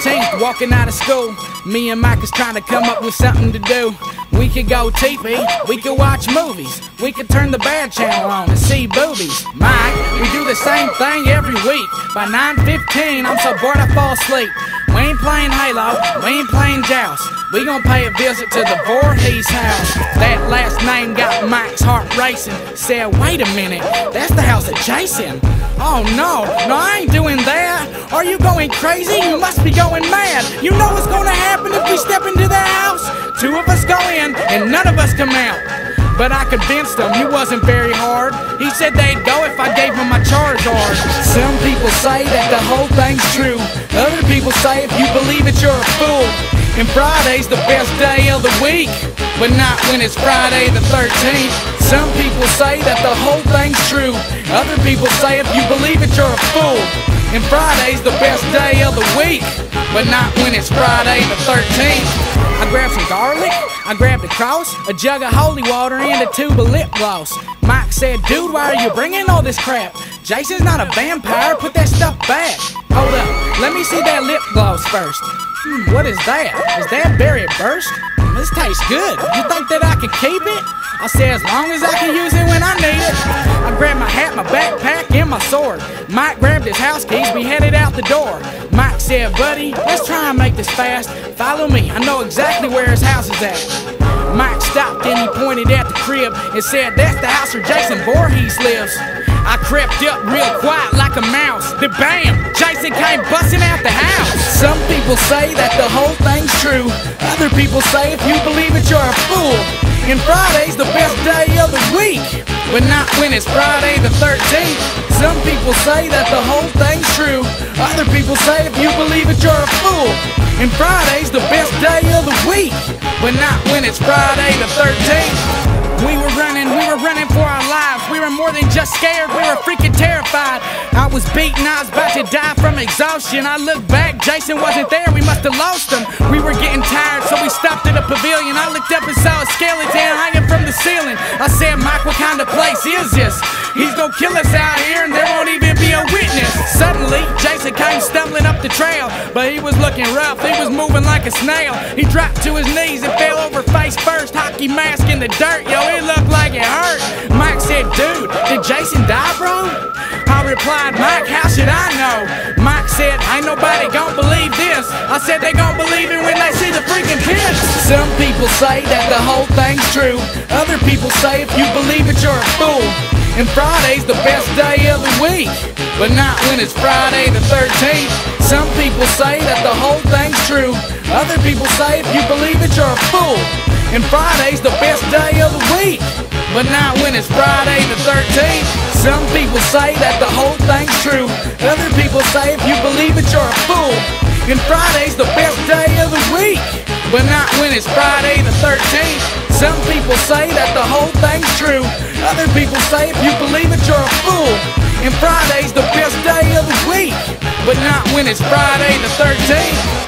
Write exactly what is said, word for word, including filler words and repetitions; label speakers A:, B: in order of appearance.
A: thirteenth, walking out of school. Me and Mike is trying to come up with something to do. We could go teepee, we could watch movies, we could turn the bad channel on and see boobies. Mike, we do the same thing every week. By nine fifteen, I'm so bored I fall asleep. We ain't playing Halo, we ain't playing Joust. We gon' pay a visit to the Voorhees house. That last name got Mike's heart racing. Said, wait a minute, that's the house of Jason. Oh no, no I ain't doing that. Are you going crazy? You must be going mad. You know what's gonna happen if we step into that house? Two of us go in and none of us come out. But I convinced him he wasn't very hard. He said they'd go if I gave him my Charizard. Some people say that the whole thing's true. Other people say if you believe it, you're a fool. And Friday's the best day of the week, but not when it's Friday the thirteenth. Some people say that the whole thing's true. Other people say if you believe it, you're a fool. And Friday's the best day of the week, but not when it's Friday the thirteenth. I grabbed some garlic, I grabbed a cross, a jug of holy water, and a tube of lip gloss. Mike said, dude, why are you bringing all this crap? Jason's not a vampire, put that stuff back. Hold up, let me see that lip gloss first. Hmm, what is that? Is that berry burst? This tastes good. You think that I can keep it? I said, as long as I can use it when I need it. I grabbed my hat, my backpack, and my sword. Mike grabbed his house keys, we headed out the door. Mike said, buddy, let's try and make this fast. Follow me, I know exactly where his house is at. Mike stopped and he pointed at the crib and said, that's the house where Jason Voorhees lives. I crept up real quiet like a mouse. Then bam, Jason came busting out the house. Some people say that the whole thing's true. Other people say if you believe it, you're a fool. And Friday's the best day of the week, but not when it's Friday the thirteenth. Some people say that the whole thing's true. Other people say if you believe it, you're a fool. And Friday's the best day of the week, but not when it's Friday the thirteenth. We were running, we were running for our lives. We were more than just scared, we were freaking terrified. I was beaten, I was about to die from exhaustion. I looked back, Jason wasn't there, we must have lost him. We were getting tired, so we stopped at a pavilion. I looked up and saw a skeleton hanging from the ceiling. I said, Mike, what kind of place is this? He's gonna kill us out here and there won't even be a witness. Suddenly, Jason came stumbling up the trail, but he was looking rough, he was moving like a snail. He dropped to his knees and fell over face first, hockey mask in the dirt, yo, it looked like it hurt. Mike said, dude, did Jason die, bro? I replied, Mike, how should I know? Mike said, ain't nobody gon' believe this. I said, they gon' believe it when they see the freaking pits. Some people say that the whole thing's true. Other people say if you believe it, you're a fool. And Friday's the best day of the week, but not when it's Friday the thirteenth. Some people say that the whole thing's true. Other people say if you believe it, you're a fool. And Friday's the best day of the week, but not when it's Friday the thirteenth. Some people say that the whole thing's true. Other people say if you believe it, you're a fool. And Friday's the best day of the week, but not when it's Friday the thirteenth. Some people say that the whole thing's true. Other people say if you believe it, you're a fool. And Friday's the best day of the week, but not when it's Friday the thirteenth.